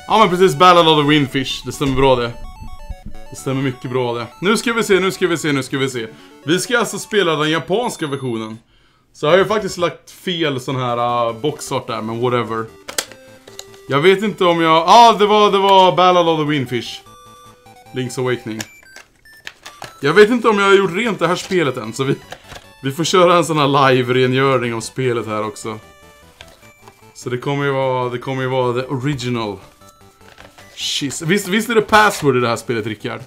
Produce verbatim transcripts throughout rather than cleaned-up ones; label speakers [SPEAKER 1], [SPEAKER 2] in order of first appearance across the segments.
[SPEAKER 1] Ja men precis, Ballad of the Windfish. Det stämmer bra det. Det stämmer mycket bra det. Nu ska vi se, nu ska vi se, nu ska vi se. Vi ska alltså spela den japanska versionen. Så jag har ju faktiskt lagt fel sån här uh, boxart där, men whatever. Jag vet inte om jag... Ja, ah, det var, det var Ballad of the Windfish. Link's Awakening. Jag vet inte om jag har gjort rent det här spelet än, så vi, vi får köra en sån här live-rengöring av spelet här också. Så det kommer ju vara, det kommer ju vara the original. Shit. Visst, visst är det password i det här spelet, Rickard?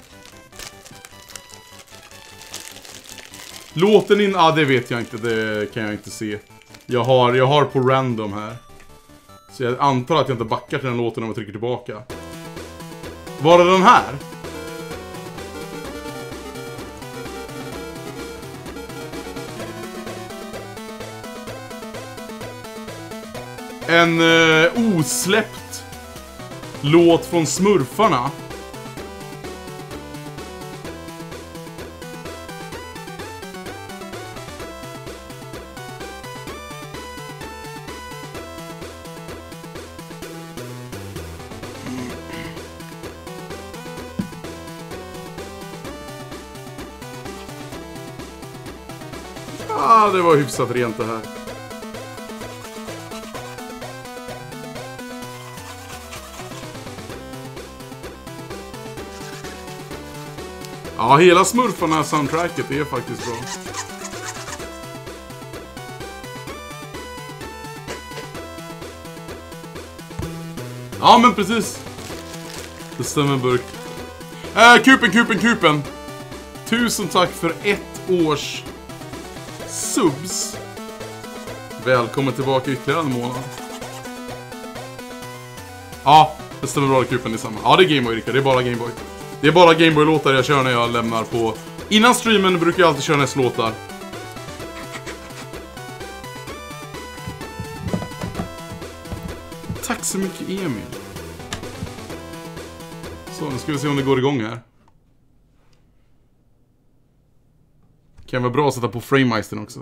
[SPEAKER 1] Låten in... Ja, ah, det vet jag inte, det kan jag inte se. Jag har, jag har på random här. Så jag antar att jag inte backar till den låten om jag trycker tillbaka. Var det den här? En eh, osläppt låt från Smurfarna. Ah, det var hyfsat rent det här. Ja, hela Smurfarna soundtracket är faktiskt bra. Ja, men precis. Det stämmer burk. Äh, kupen, kupen, kupen. Tusen tack för ett års subs. Välkommen tillbaka ytterligare en månad. Ja, det stämmer bra, kupen är samma. Ja, det är Gameboy, Rickard. Det är bara Gameboy. Det är bara Gameboy-låtar jag kör när jag lämnar på... Innan streamen brukar jag alltid köra näst-låtar. Tack så mycket, Emil. Så, nu ska vi se om det går igång här. Kan vara bra att sätta på Framemeister också.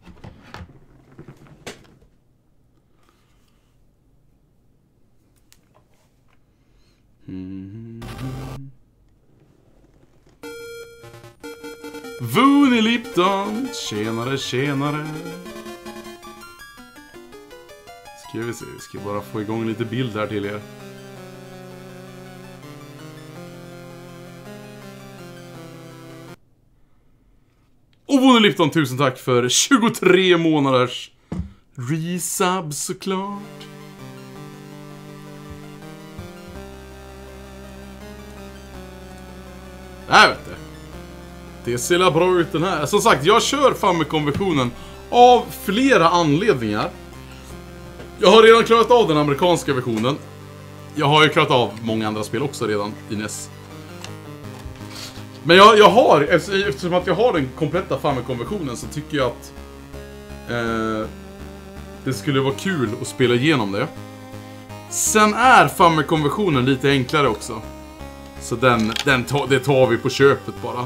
[SPEAKER 1] Mm. Vuni Lipton, tjenare, tjenare. Ska vi se, vi ska bara få igång lite bild här till er. Och Vuni Lipton, tusen tack för tjugotre månaders resub såklart. Jag vet inte. Det ser bra ut den här. Som sagt, jag kör Famicom-versionen av flera anledningar. Jag har redan klarat av den amerikanska versionen. Jag har ju klarat av många andra spel också redan i N E S. Men jag, jag har, eftersom att jag har den kompletta Famicom-versionen, så tycker jag att eh, det skulle vara kul att spela igenom det. Sen är Famicom-versionen lite enklare också. Så den, den ta, det tar vi på köpet bara.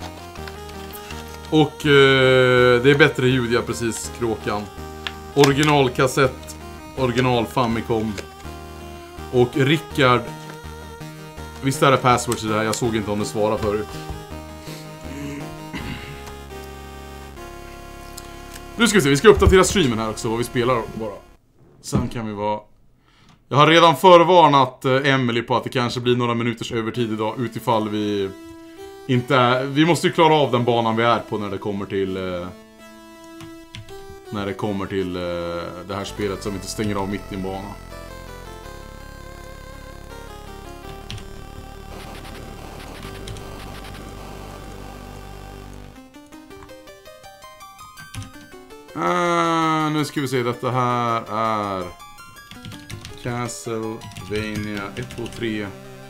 [SPEAKER 1] Och eh, det är bättre ljud, ja precis, kråkan. Originalkassett, original Famicom. Och Rickard, visst är det password till det här, jag såg inte om det svarade förut. Nu ska vi se, vi ska uppdatera streamen här också, vad vi spelar bara. Sen kan vi vara... Jag har redan förvarnat eh, Emily på att det kanske blir några minuters övertid idag, utifall vi inte är... Vi måste ju klara av den banan vi är på när det kommer till... Eh, när det kommer till eh, det här spelet, som inte stänger av mitt i en bana. Uh, nu ska vi se, detta här är Castlevania ett, två, tre.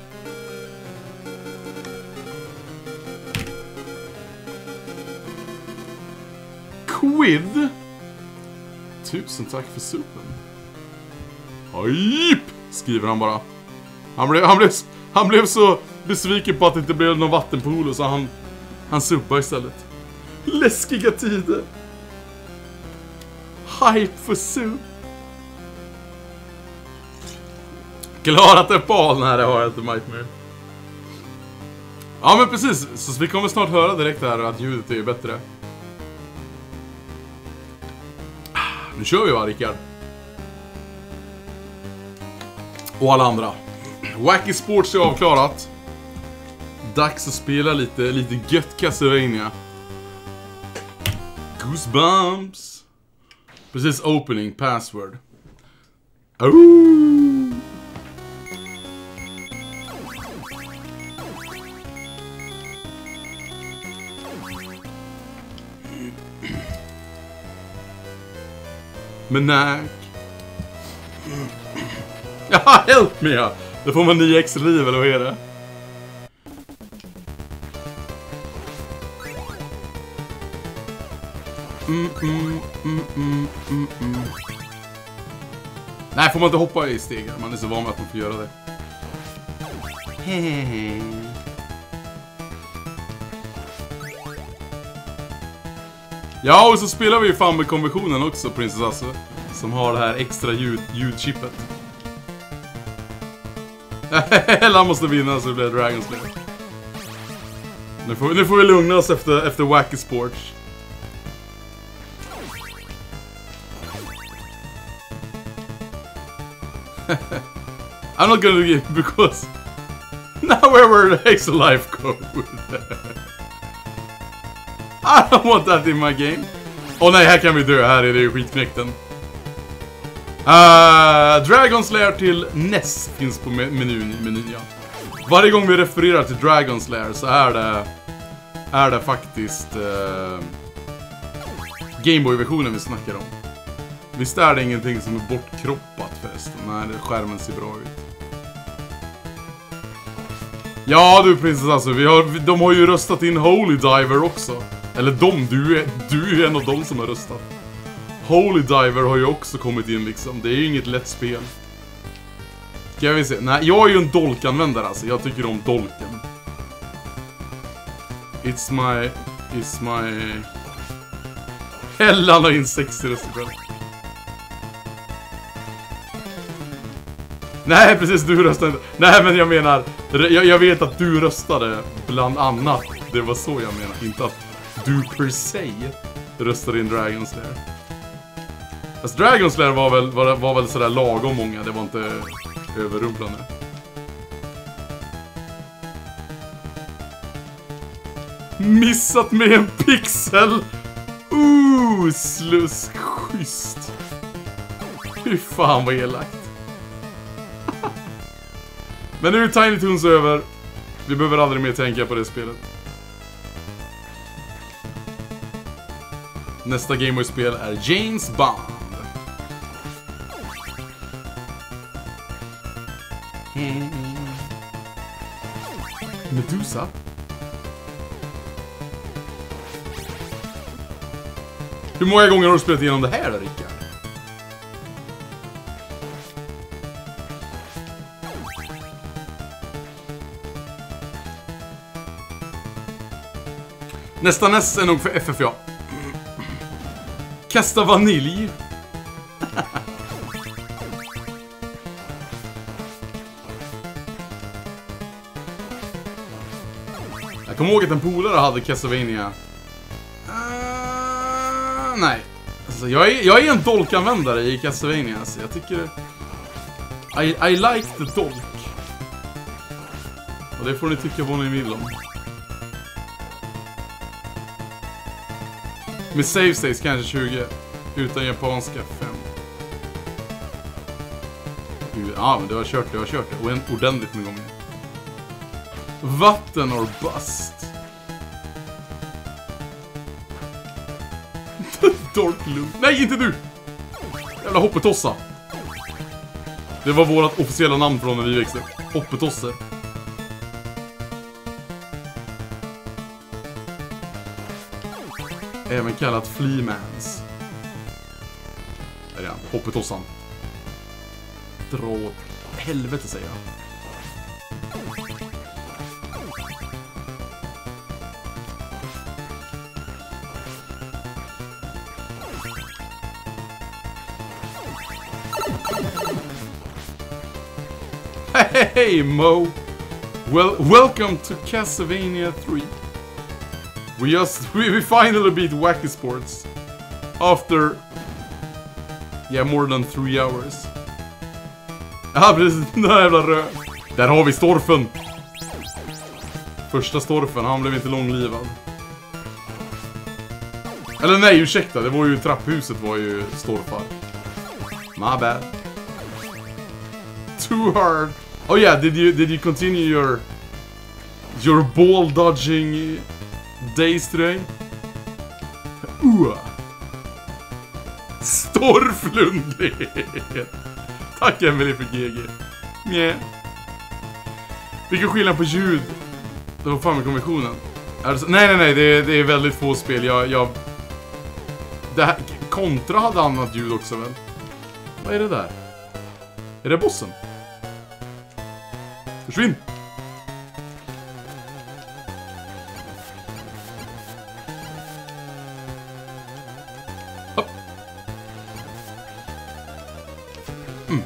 [SPEAKER 1] Quid. Tusen tack för suppen. Hyp, skriver han bara. Han blev, han blev, han blev så besviken på att det inte blev någon vattenpool, så han, han suppade istället. Läskiga tider. Hype för sup. Klarat ett bal. Nej, det har jag inte, Nightmare. Ja, men precis. Så vi kommer snart höra direkt här att ljudet är ju bättre. Nu kör vi, va, Rickard? Och alla andra. Wacky Sports är avklarat. Dags att spela lite, lite gött Castlevania. Goosebumps. Precis, opening, password. Oh. Menack. Ja, help me, ja. Det får man nio extra liv, eller vad är det? Mm, mm, mm, mm, mm, mm. Nej, får man inte hoppa i stegar? Man är så van med att man får göra det. Hehehe. Ja, och så spelar vi ju fan med konversionen också, Princess Asse. Som har det här extra ljud, ljudchippet. Eller han måste vinna så det blir Dragon Slayer. Nu får, nu får vi lugna oss efter, efter Wacky Sports. I'm not gonna give because now we're the extra life code. I don't want that in my game. Åh oh, nej, här kan vi dö. Här är det ju skitknäckten. Uh, Dragon Slayer till N E S finns på menyn, menyn ja. Varje gång vi refererar till Dragon Slayer så är det är det faktiskt uh, Gameboy-versionen vi snackar om. Visst är det ingenting som är bortkroppat förresten? Nej, skärmen ser bra ut. Ja du, Princess, alltså, vi har, de har ju röstat in Holy Diver också. Eller de, du är, du är en av dem som har röstat. Holy Diver har ju också kommit in liksom. Det är ju inget lätt spel. Ska vi se. Nej, jag är ju en dolkanvändare alltså. Jag tycker om dolken. It's my... It's my... Hellan har in sextio röster själv. Nej, precis, du röstade inte. Nej, men jag menar... Jag, jag vet att du röstade bland annat. Det var så jag menar. Inte att du per se röstade in Dragon Slayer. Alltså Dragon Slayer var väl, var, var väl sådär lagom många. Det var inte överrumplande. Missat med en pixel. Ooh, slusk. Schysst. Hur fan vad elakt. Men nu är Tiny Toons över. Vi behöver aldrig mer tänka på det spelet. Nästa Gameboy-spel är James Bond. Medusa? Hur många gånger har du spelat igenom det här då, Rickard? Nästa N E S är nog för F F, ja. Kasta vanilj. Jag kommer ihåg att en polare hade Castlevania. Uh, nej. Alltså, jag, är, jag är en dolkanvändare i Castlevania. Alltså, jag tycker... I, I like the dolk. Och det får ni tycka vad ni vill om. Med save states kanske tjugo. Utan japanska fem. Ja, men du har kört det, du har kört det. Och ordentligt med gånger. Vatten or bust. Dorklund. Nej, inte du! Jävla hoppetossa. Det var vårt officiella namn från när vi växte. Hoppetosse. Även kallat Fleamans. Där är han, hoppetossan. Dra åt helvete, säger jag. Hey Mo! Well, welcome to Castlevania three. We just, we, we finally beat Wacky Sports. After... Yeah, more than three hours. Ja, precis. Den där jävla rö... Där har vi Storfen. Första Storfen, han blev inte långlivad. Eller nej, ursäkta. Det var ju trapphuset var ju Storfar. My bad. Too hard. Oh yeah, did you did you continue your your ball dodging days today? Uh. Storflundlighet. Tack Emily för G G. Mjä. Vilken skillnad på ljud. Det var fan med konventionen. Alltså, nej nej nej, det är, det är väldigt få spel. Jag jag det här, Contra hade annat ljud också väl. Vad är det där? Är det bossen? Försvinn! Hopp. Mm.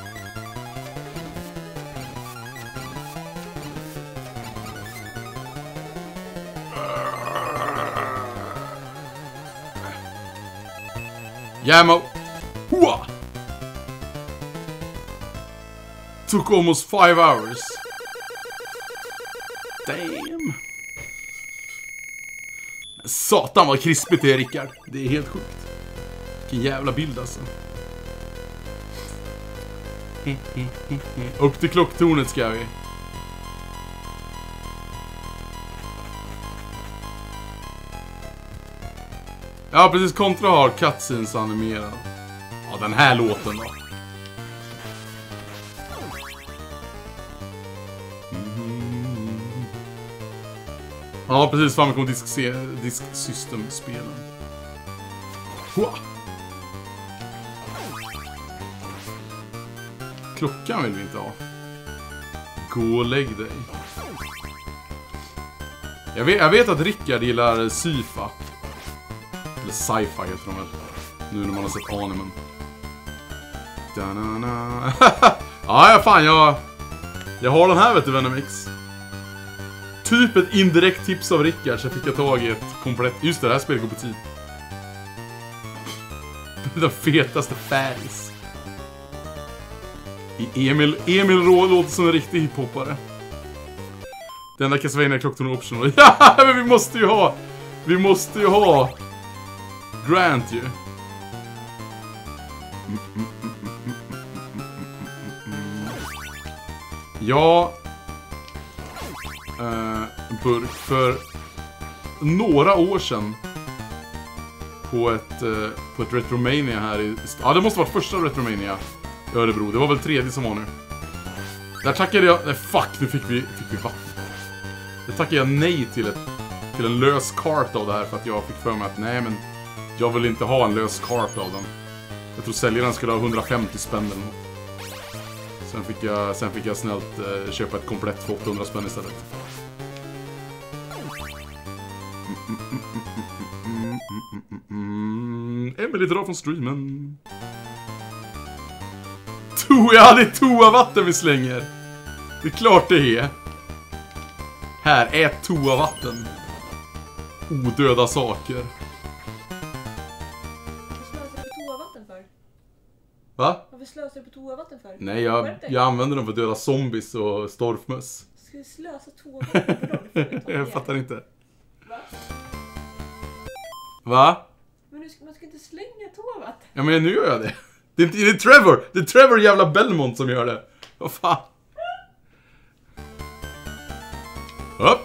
[SPEAKER 1] Jammo! Hua! Took almost five hours. Damn. Satan vad krispigt det är, Rickard. Det är helt sjukt. Vilken jävla bild alltså. Upp till klocktornet ska vi. Ja precis, Contra har cutscenes animerad. Ja, den här låten då. Ja, precis. Famicom Disk, Disk System-spelen. Klockan vill vi inte ha. Gå och lägg dig. Jag vet, jag vet att Rickard gillar Syfa. Eller sci-fi heter de väl. Nu när man har sett animen. Ja, fan, jag... Jag har den här, vet du, Venomix. Typ ett indirekt tips av Rickard, så fick jag tag i ett komplett... Just det, det här spelet går på tid. Den fetaste färgs. Emil, Emil Rå låter som en riktig hiphoppare. Den där Castlevania klocktorn optional. Ja, men vi måste ju ha... Vi måste ju ha... Grant ju. Ja... Uh, burk för några år sedan på ett, uh, på ett Retromania här i... Ja, det måste vara första Retromania i Örebro. Det var väl tredje som var nu. Där tackade jag... Nej, fuck, nu fick vi, fick vi vatten. Där tackade jag nej till, ett, till en lös kart av det här för att jag fick för mig att nej, men jag vill inte ha en lös kart av den. Jag tror säljaren skulle ha hundrafemtio spänn eller något. Sen fick jag, sen fick jag snällt uh, köpa ett komplett för åttahundra spänn istället. Emily drar från streamen. To, ja, det är toavatten vi slänger. Det är klart det är. Här är toavatten. Odöda saker. Va?
[SPEAKER 2] Varför slösar du på toavatten för?
[SPEAKER 1] Nej, jag, jag använder dem för att döda zombies och storfmöss.
[SPEAKER 2] Ska du slösa toavatten på dem?
[SPEAKER 1] Jag fattar inte.
[SPEAKER 2] Va?
[SPEAKER 1] Va?
[SPEAKER 2] Men du ska, man ska inte slänga toavatten.
[SPEAKER 1] Ja, men nu gör jag det. Det är inte det är Trevor. Det är Trevor jävla Belmont som gör det. Vad fan? Upp.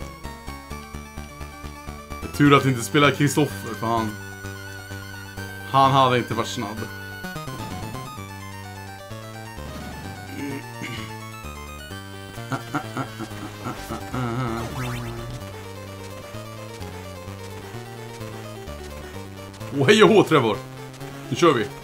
[SPEAKER 1] Det är tur att vi inte spelar Kristoffer, för han... Han hade inte varit snabb. Åh, hej och hå, Trevor. Nu kör vi.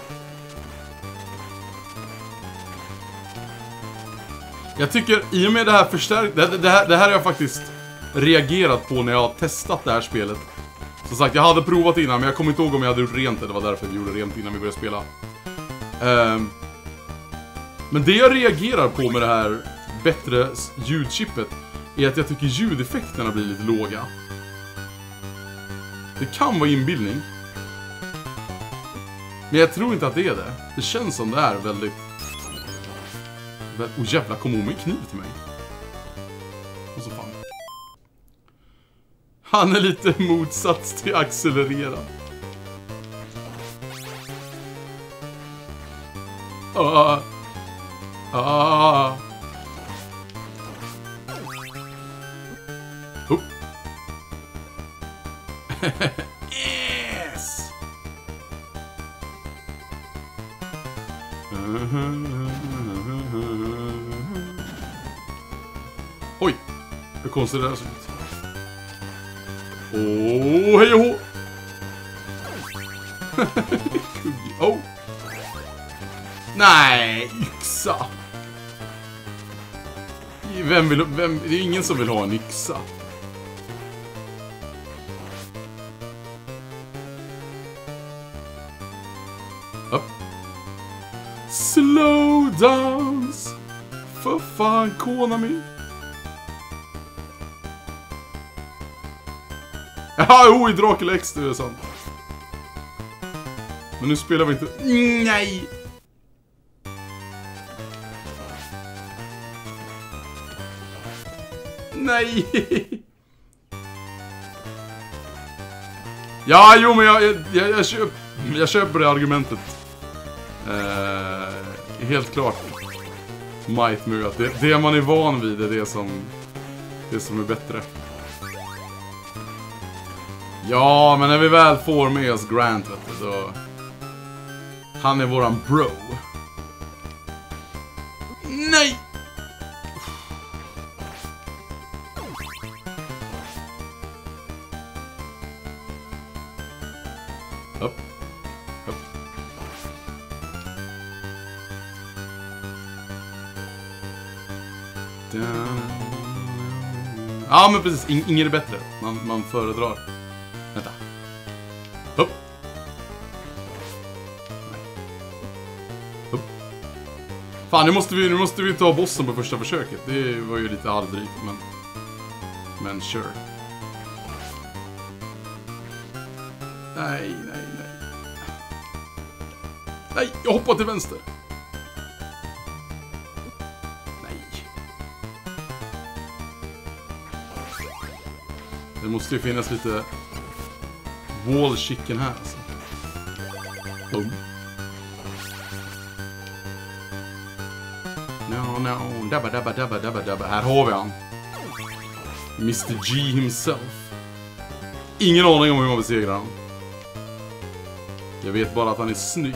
[SPEAKER 1] Jag tycker, i och med det här förstärkt... Det, det, här, det här har jag faktiskt reagerat på när jag har testat det här spelet. Som sagt, jag hade provat innan, men jag kommer inte ihåg om jag hade gjort rent det. Det var därför vi gjorde rent innan vi började spela. Um, men det jag reagerar på med det här bättre ljudchippet är att jag tycker ljudeffekterna blir lite låga. Det kan vara inbildning. Men jag tror inte att det är det. Det känns som det är väldigt... Åh oh, jävlar, kom hon med kniv till mig. Och så fan. Han är lite motsats till accelerera. Ah. Ah. Oh. Yes. Oj, hur konstigt det där såg ut. Åh, hej och hå. Oh. Nej, yxa. Vem vill, vem, det är ingen som vill ha en yxa. Upp. Slow downs. För fan, Konami. Ja, oh, i Dracula X, det är sant. Men nu spelar vi inte... Nej! Nej! Ja, jo, men jag, jag, jag, jag, köp, jag köper det argumentet. Eh, helt klart. Might Mu, att det, det man är van vid är det som, det som är bättre. Ja, men när vi väl får med oss Grant, vet du, så... Han är våran bro. Nej! Upp. Upp. Ja, men precis. In- Ingen är bättre. Man, man föredrar. Vänta. Upp. Upp. Fan, nu måste vi, nu måste vi ta bossen på första försöket. Det var ju lite halvdrygt, men... Men sure. Nej, nej, nej. Nej, jag hoppar till vänster. Nej. Det måste ju finnas lite... Wall chicken här, alltså. Oh. No, no. Dabba, dabba, dabba, dabba, dabba. Här har vi han. mister G himself. Ingen aning om hur man besegrar han. Jag vet bara att han är snygg.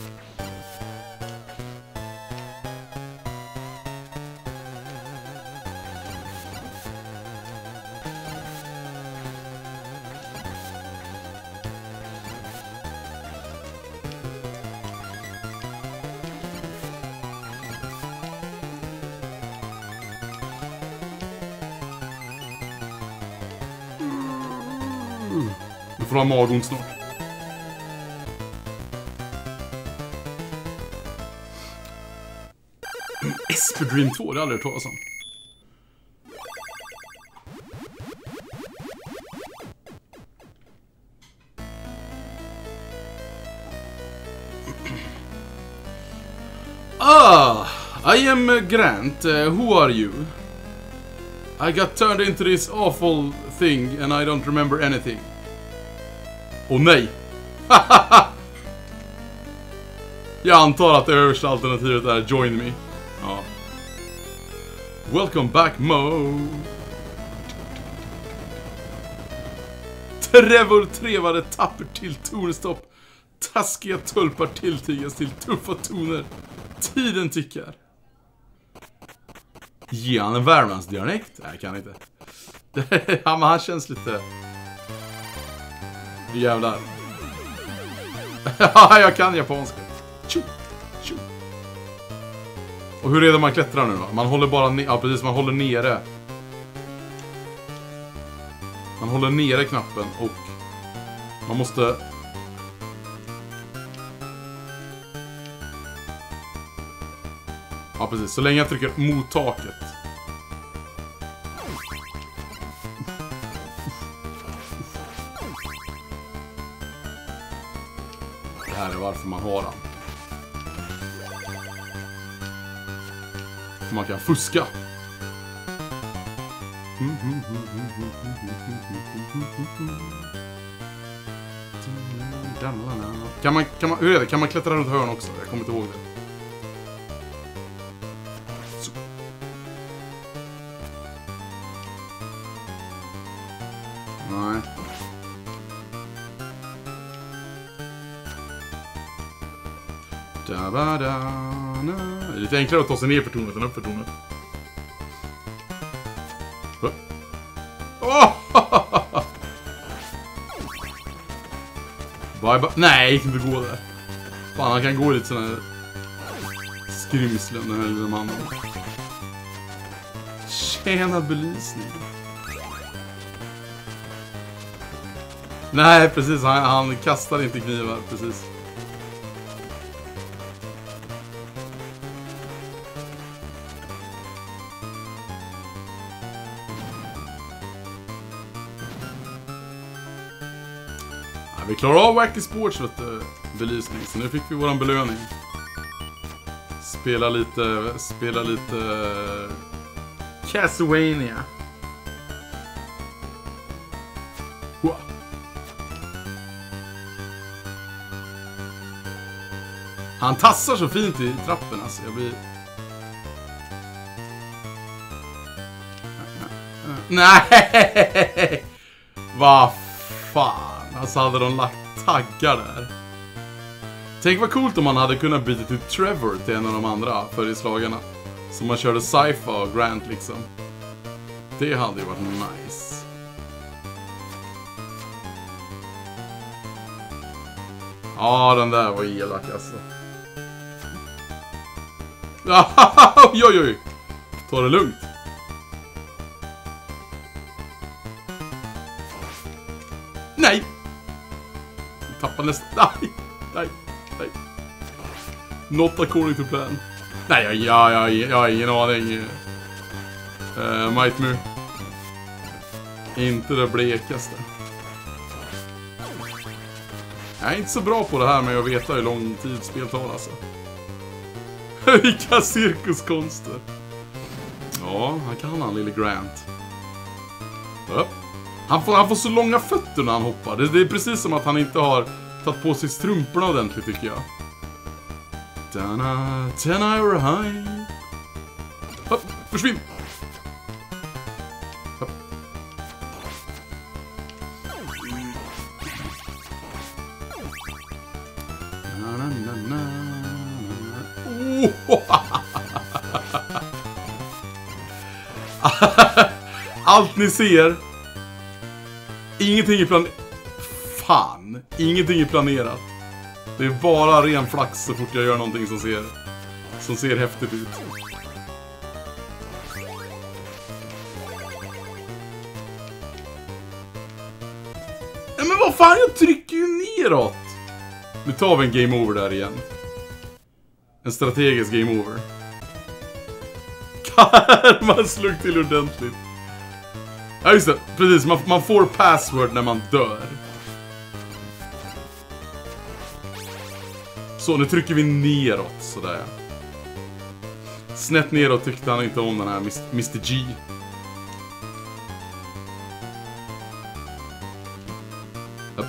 [SPEAKER 1] Du får ha magont snart. Esper Dream två, det har jag aldrig hört talas om. Ah, I am Grant. Uh, who are you? I got turned into this awful thing and I don't remember anything. Åh oh, nej! Jag antar att det översta alternativet är Join Me. Ja. Welcome back, Mo! Trevor trevade tappert till tonstopp. Taskiga tulpar tilltigas till tuffa toner. Tiden tickar. Ge han en Värmlandsdialekt? Nej, jag kan inte. Ja, men han känns lite... Jävlar. Ja, jag kan japanska. Tju, tju. Och hur är det man klättrar nu då? Man håller bara ner... Ja, precis, man håller nere. Man håller nere knappen och... Man måste... Ja, precis. Så länge jag trycker mot taket. Det här är varför man har den. Man kan fuska. Kan man, kan man, hur är det? Kan man klättra runt hörn också? Jag kommer inte ihåg det. Så. Nej. Da, ba, da, na. Det är lite enklare att ta sig ner för tornet än upp för tornet. Oh! Bye bye. Nej, jag kan inte gå där. Fan, han kan gå lite sån här skrymslen, den här lilla mannen. Tjena belysning. Nej, precis. Han, han kastar inte knivar, precis. Vi klarar av Wacky Sports lite belysning, så nu fick vi våran belöning. Spela lite, spela lite Castlevania. Wow. Han tassar så fint i trappen, alltså. Jag blir... Nej! Vad fan. Alltså hade de lagt taggar där. Tänk vad coolt om man hade kunnat byta ut Trevor till en av de andra följeslagarna. Så man körde Sypha och Grant liksom. Det hade ju varit nice. Ja, den där var elak alltså. Oj, oj, oj. Ta det lugnt. Nej! Tappar nästan... Nej! Nej! Nej! Not according to plan. Nej, jag, jag, jag, jag har ingen aning. Uh, Mightmare. Inte det blekaste. Jag är inte så bra på det här med att veta hur lång tid spel tar alltså. Vilka cirkuskonster. Ja, han kan han, lille Grant. Upp. Han får, han får så långa fötter när han hoppar. Det, det är precis som att han inte har tagit på sig strumporna ordentligt, tycker jag. Dana, ten hour high. Hopp, försvinn. Hopp. Na, na, na, na. Oh. Allt ni ser. Ingenting är planerat. Fan. Ingenting är planerat. Det är bara ren flax så fort jag gör någonting som ser som ser häftigt ut. Ja, men vad fan, jag trycker ju neråt. Nu tar vi en game over där igen. En strategisk game over. Man slog till ordentligt. Ja, just det. Precis, man, man får password när man dör. Så, nu trycker vi neråt, sådär. Snett neråt tyckte han inte om den här mister G. Upp.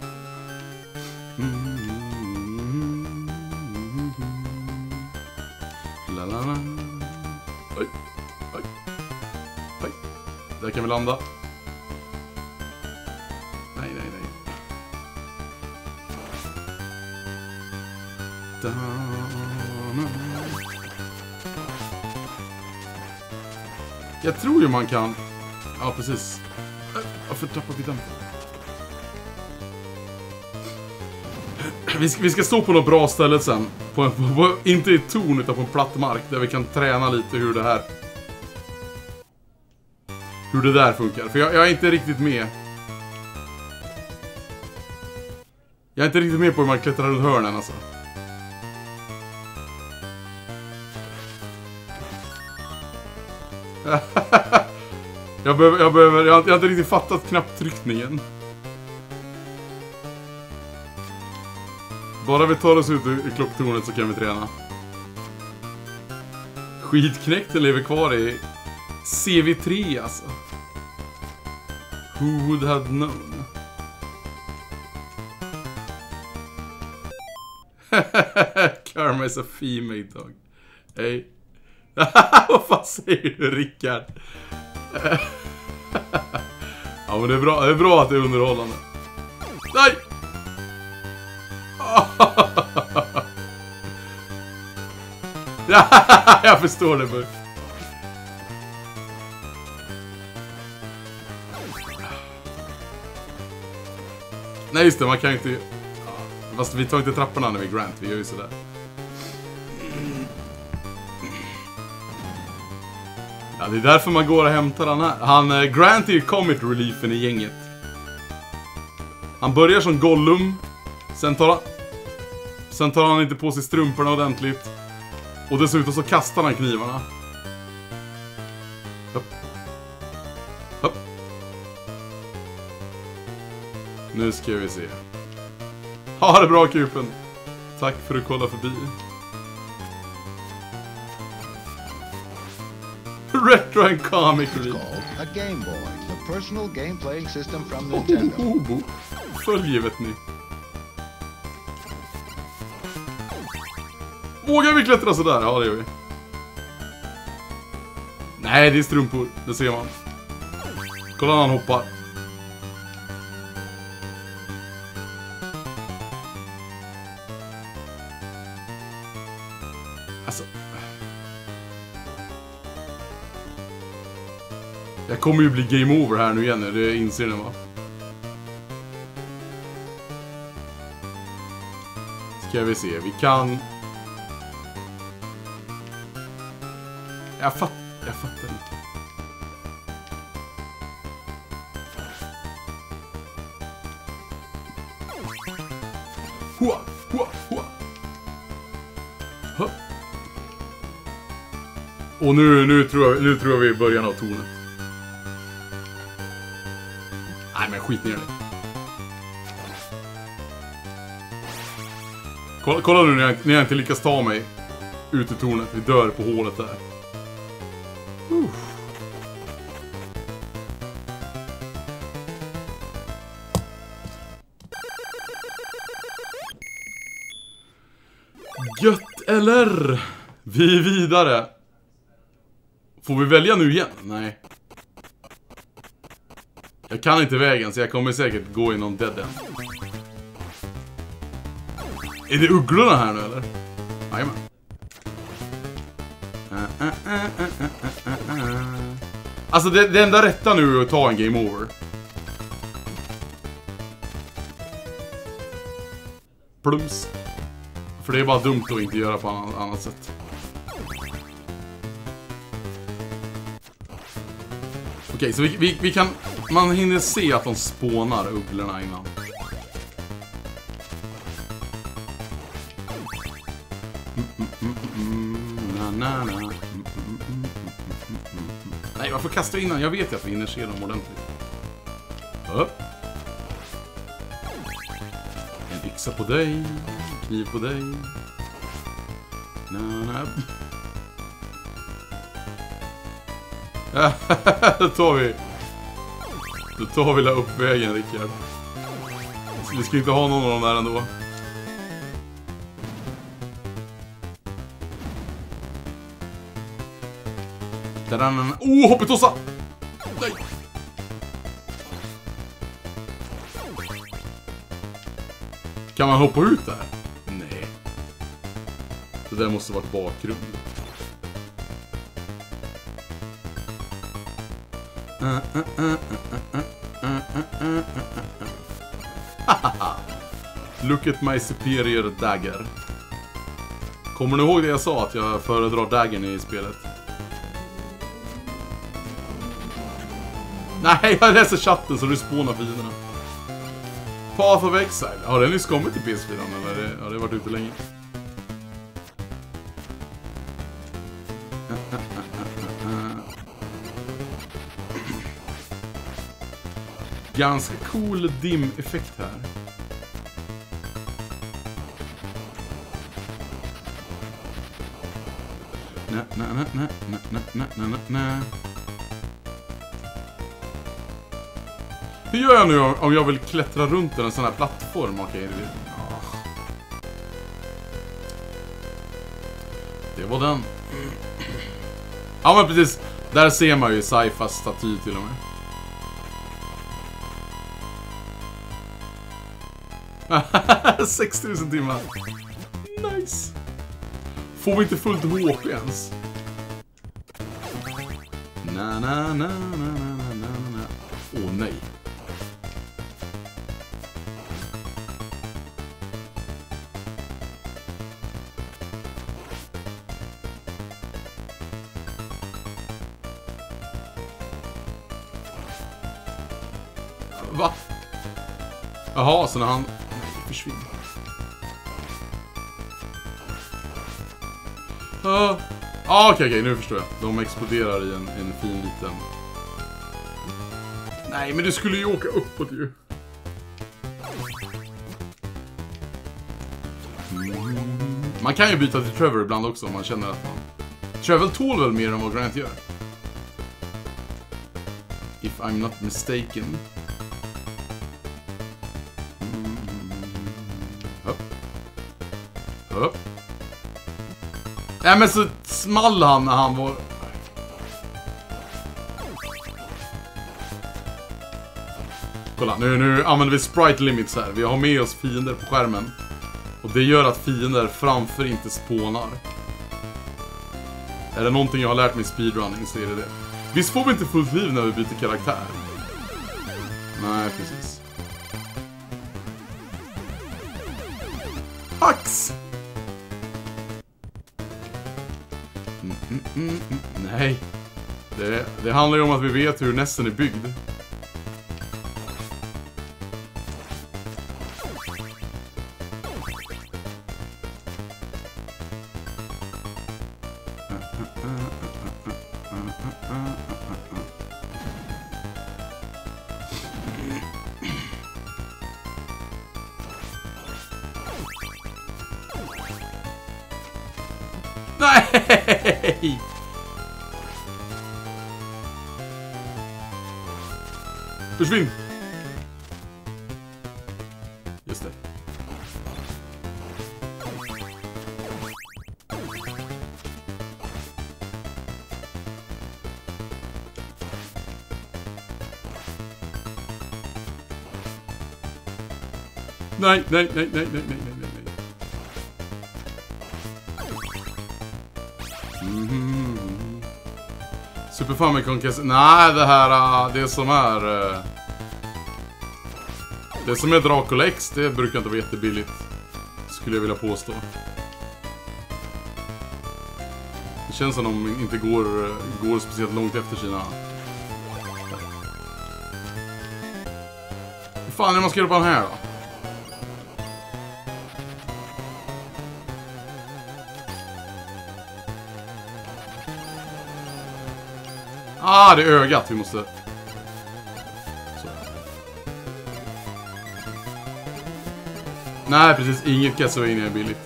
[SPEAKER 1] Lalala. Oj, oj, oj. Där kan vi landa. Nej, nej, nej. Jag tror ju man kan. Ja, precis. Varför tappar vi den? Vi ska, vi ska stå på något bra ställe sen. På, på, på, inte i torn utan på en platt mark. Där vi kan träna lite hur det här. Hur det där funkar. För jag, jag är inte riktigt med. Jag är inte riktigt med på hur man klättrar runt hörnen alltså. jag behöver, jag behöver, jag har, jag har inte riktigt fattat knapptryckningen. Bara vi tar oss ut i klocktornet så kan vi träna. Skitknäkten lever kvar i C V tre alltså. Who would have known? Karma is a female dog. Hej. Vad fan säger du, Rickard? Ja, men det är bra, det är bra att det är underhållande. Nej! Jag förstår det, Burk. Nej, just det, man kan ju inte... Fast vi tar inte trapporna när vi Grant, vi gör ju sådär. Ja, det är därför man går och hämtar den här. Han, eh, Grant är ju comic reliefen i gänget. Han börjar som Gollum. Sen tar han... Sen tar han inte på sig strumporna ordentligt. Och dessutom så kastar han knivarna. Hopp. Hopp. Nu ska vi se. Ha det bra, kupen. Tack för att du kollade förbi. Retro and comic relief.
[SPEAKER 3] A Game Boy, the personal game playing system from Nintendo.
[SPEAKER 1] Oh, oh, oh. Följ, vet ni. Vågar vi klättra sådär? Ja, det gör vi. Nej, det är strumpor. Det ser man. Kolla när han hoppar. Alltså. Jag kommer ju bli game over här nu igen. Det inser ni, va? Ska vi se. Vi kan... Jag fattar, jag fattar inte. Hua, hua, hua. Huh. Och nu, nu, tror jag, nu tror jag vi är i början av tornet. Nej, men skit ner det. Kolla, kolla nu när jag, när jag inte lyckas ta mig ut i tornet. Vi dör på hålet där. Uh. Gött, eller? Vi är vidare. Får vi välja nu igen? Nej. Jag kan inte vägen, så jag kommer säkert gå i någon dead end. Är det ugglorna här nu, eller? Jajamän. Alltså det, det enda rätta nu är att ta en game over. Plums. För det är bara dumt att inte göra på annat, annat sätt. Okej, okay, så vi, vi, vi kan... Man hinner se att de spånar ugglorna innan. Nej, varför kastar jag innan? Jag vet ju att vi hinner se dem ordentligt. Upp. En yxa på dig. Kniv på dig. Na, na. Då tar vi. Då tar vi la upp vägen, Rickard. Vi ska inte ha någon av dem där ändå. Åh, oh, hoppetossa! Nej! Kan man hoppa ut där? Nej. Det där måste vara bakgrund. Look at my superior dagger. Kommer ni ihåg det jag sa, att jag föredrar daggern i spelet? Nej, jag läser chatten så du spånar fienderna. Path of Exile. Har den nyss kommit till P S fyra eller har det varit ute länge? Ganska cool dim-effekt här. Na, na, na, na, na, na, na, na, na. Hur gör jag nu om jag vill klättra runt en sån här plattform? Okej, det, ja. Det var den. Ja, men precis. Där ser man ju Saifas staty till och med. sextio tusen timmar. Nice. Får vi inte fullt H P ens? Na na na na na na na. Åh nej. Va? Jaha, så när han... Nej, försvinner. Ja, ah, okej, okej, nu förstår jag. De exploderar i en, en fin liten... Nej, men du skulle ju åka uppåt ju. Mm. Man kan ju byta till Trevor ibland också om man känner att man... Trevor tål väl mer än vad Grant gör. If I'm not mistaken. Upp. Nej, men så small han när han var... Kolla, nu, nu använder vi sprite limits här. Vi har med oss fiender på skärmen. Och det gör att fiender framför inte spånar. Är det någonting jag har lärt mig i speedrunning så är det det. Visst får vi inte fullt liv när vi byter karaktär? Nej, precis. Ax! Mm, mm, mm, mm. Nej. Det, det handlar ju om att vi vet hur nästen är byggd. Nej! Försvinn! Just det. Nej, nej, nej, nej, nej, nej, nej, nej. Mm. Super Famicom kan... Nej, det här... Det som är... Det som är Dracula X, det brukar inte vara jättebilligt. Skulle jag vilja påstå. Det känns som de inte går, går speciellt långt efter sina... Hur fan är det man ska göra på den här då? Ah, det är ögat vi måste... Så. Nej, precis. Inget Castlevania är billigt.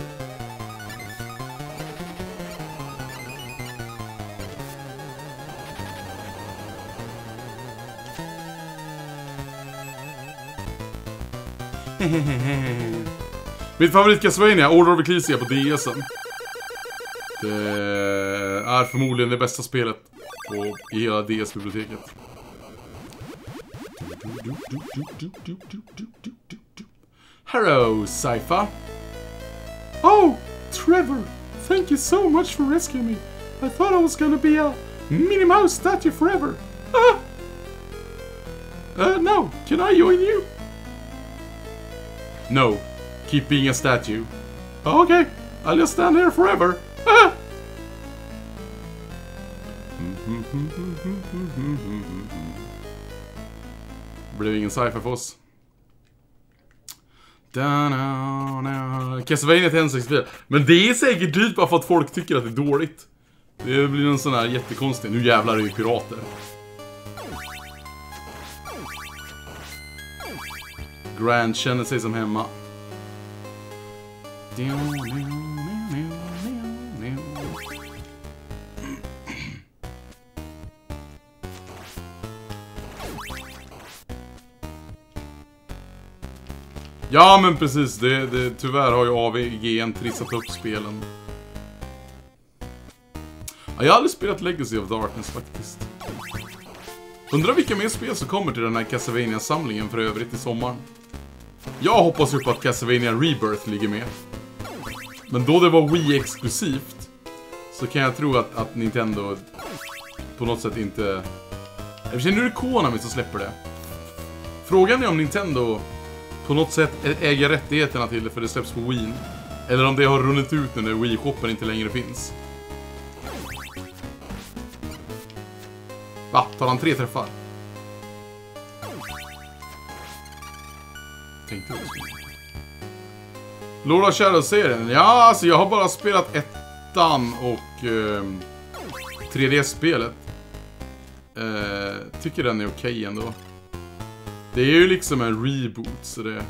[SPEAKER 1] Mitt favorit Castlevania, Order of Ecclesia på D S:en. Det är förmodligen det bästa spelet på i hela D S-biblioteket. Hello, Saifa. Oh, Trevor. Thank you so much for rescuing me. I thought I was gonna be a Minnie Mouse statue forever. Ah! Uh, no, can I join you? No, keep being a statue. Okay, I'll just stand here forever. Ah! Blev ingen Saifa för oss. Castlevania till N sextiofyra. Men det är säkert dyrt bara för att folk tycker att det är dåligt. Det blir en sån här jättekonstig. Nu jävlar är ju pirater. Grant känner sig som hemma. Ja men precis, det, det, tyvärr har ju A V G N trissat upp spelen. Ja, jag har aldrig spelat Legacy of Darkness faktiskt. Undrar vilka mer spel som kommer till den här Castlevania-samlingen för övrigt i sommaren. Jag hoppas ju på att Castlevania Rebirth ligger med. Men då det var Wii-exklusivt så kan jag tro att, att Nintendo på något sätt inte... Jag känner nu är det Konami som släpper det. Frågan är om Nintendo på något sätt äger rättigheterna till det för det släpps på Wii. Eller om det har runnit ut nu när Wii-shoppen inte längre finns. Va? Tar han tre träffar? Tänkte jag också. Lord of Shadows-serien? Ja, alltså jag har bara spelat ettan och eh, tre D-spelet. Eh, tycker den är okej okay ändå. Det är ju liksom en reboot, så det...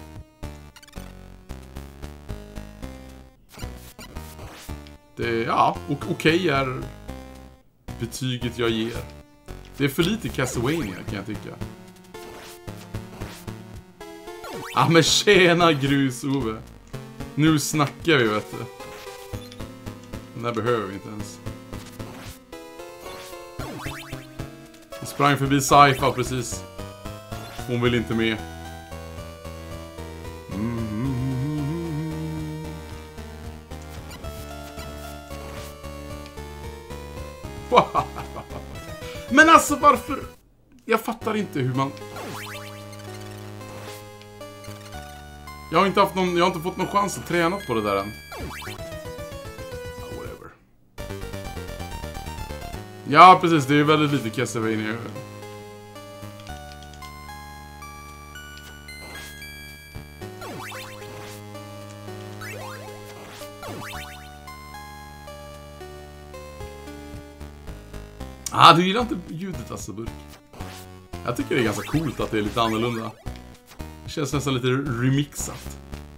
[SPEAKER 1] Det, ja, och okej okay är betyget jag ger. Det är för lite Castlevania kan jag tycka. Ah men tjena grus-Ove. Nu snackar vi vet du. Den där behöver vi inte ens. Jag sprang förbi Saifa precis. Hon vill inte med. Mm. Men alltså varför? Jag fattar inte hur man... Jag har inte haft någon, jag har inte fått någon chans att träna på det där än. Whatever. Ja, precis, det är väldigt lite Castlevania. Ah, du gillar inte ljudet alltså, Burk. Jag tycker det är ganska coolt att det är lite annorlunda. Det känns nästan lite remixat.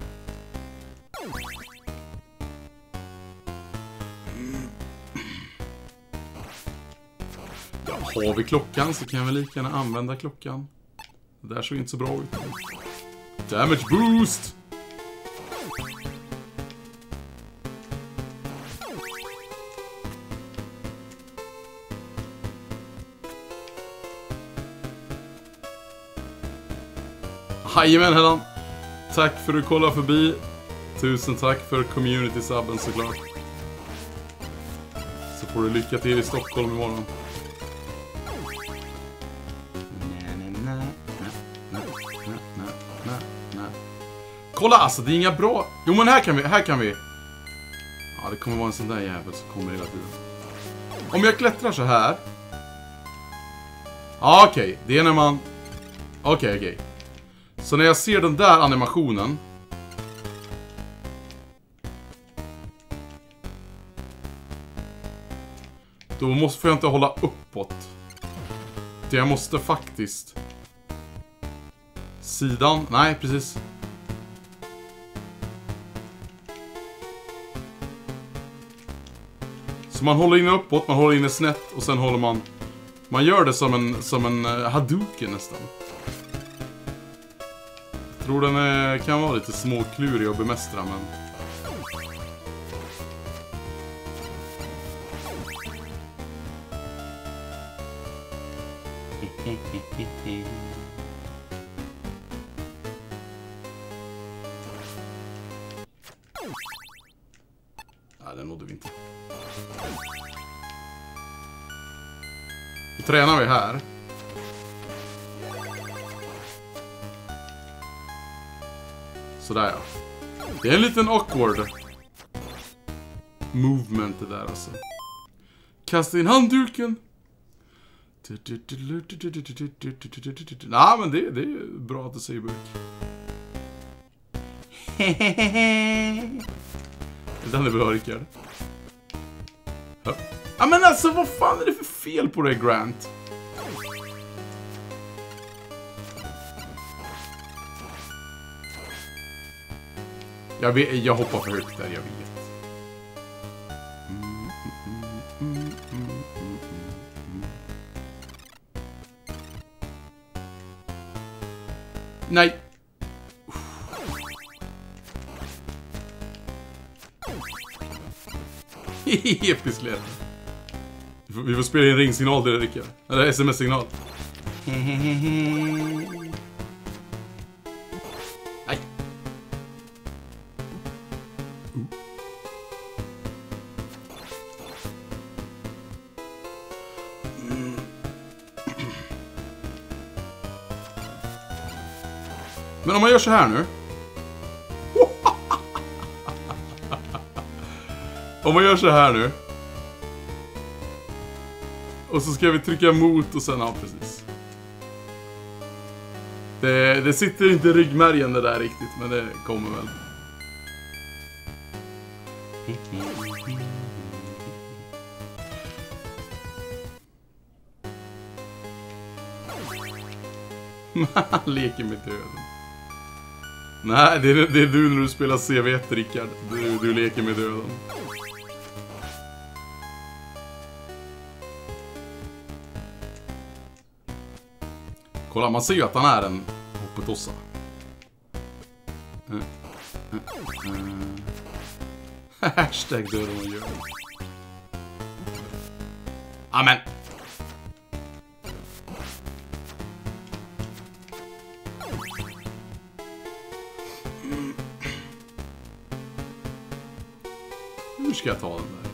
[SPEAKER 1] Ja, har vi klockan så kan jag väl lika gärna använda klockan. Det där såg inte så bra ut. Damage boost! Jajamän Hellan. Tack för att du kollade förbi. Tusen tack för community-subben såklart. Så får du lycka till i Stockholm imorgon. Kolla alltså, det är inga bra... Jo men här kan vi, här kan vi. Ja, det kommer vara en sån där jävel som kommer hela tiden. Om jag klättrar så här. Ja, okej. Okay. Det är när man... Okej, okay, okej. Okay. Så när jag ser den där animationen. Då måste, får jag inte hålla uppåt. Det jag måste faktiskt. Sidan, nej precis. Så man håller inne uppåt, man håller inne snett. Och sen håller man. Man gör det som en, som en uh, Hadouken nästan. Jag tror den är, kan vara lite småklurig att bemästra, men... Nej, den nådde vi inte. Då tränar vi här. Sådär ja. Det är en liten awkward movement det där alltså. Kasta in handduken. Nej men det, det är bra att du säger Burk. Den är bra Rickard. Ja men alltså vad fan är det för fel på det Grant? Jag, vet, jag hoppar för högt där, jag vet. Nej. Episk led. Vi får, vi får spela en ringsignal till det, Rickard. Eller sms-signal. Nej. Men om man gör så här nu. Om man gör så här nu. Och så ska vi trycka emot och sen, ja precis. Det, det sitter inte i ryggmärgen det där riktigt, men det kommer väl. Man leker med döden. Nej, det är, det är du när du spelar C V ett, Rickard. Du, du leker med döden. Kolla, man ser ju att han är en hoppetossa. Mm. Mm. Mm. Hashtag döden och gör. Amen. Nu ska jag ta den där.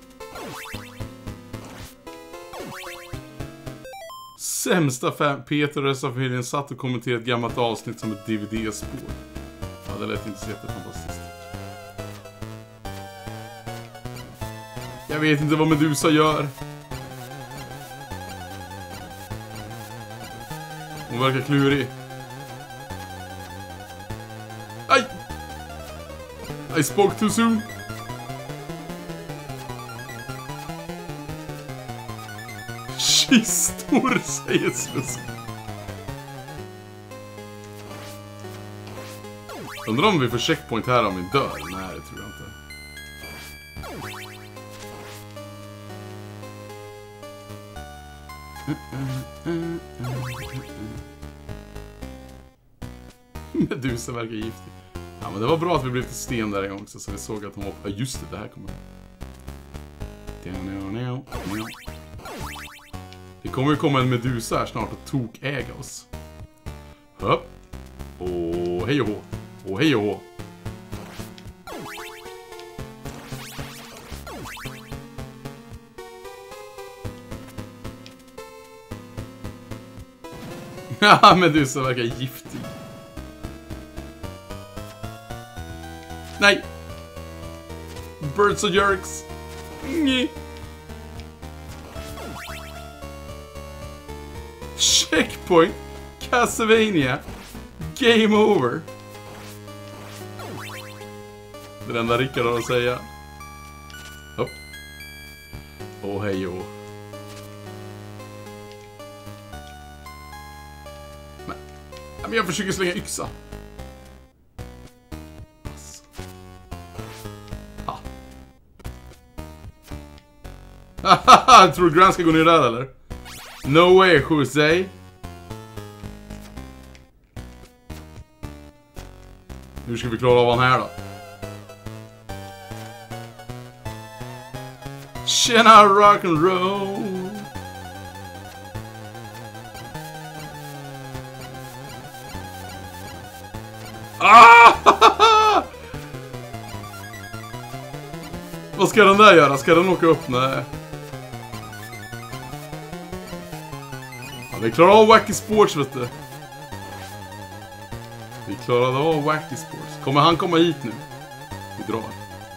[SPEAKER 1] Sämsta fan, Peter och resten av familjen satt och kommenterade ett gammalt avsnitt som ett D V D-spår. Ja, det lät inte så jättefantastiskt. Jag vet inte vad Medusa gör. Hon verkar klurig. Aj! I spoke too soon. Kistor, säger Slusk. Undrar om vi får checkpoint här om vi dör. Nej, det tror jag inte. Medusa verkar giftig. Ja, men det var bra att vi blev till sten där en gång också, så vi såg att hon var... Ja, just det, det här kommer. Det kommer ju komma en Medusa här snart och tokäga oss. Hopp. Åh, hej och hå. Åh, hej och hå. Ja, Medusa verkar giftig. Nej. Birds och jerks. Nej. Checkpoint. Castlevania. Game over. Det är det enda Rickard har att säga. Hopp. Åh, hej och. Nej. Men jag försöker slänga yxa. Alltså. Ha. Hahaha, tror du Grant ska gå ner där eller? No way, Jose. Hur ska vi klara av han här då? Tjena rock'n'roll. Ah! Vad ska den där göra? Ska den åka upp? Nej. Ja, vi klarar av Wacky Sports, vet du. Vi klarade av Wacky Sports. Kommer han komma hit nu? Vi drar.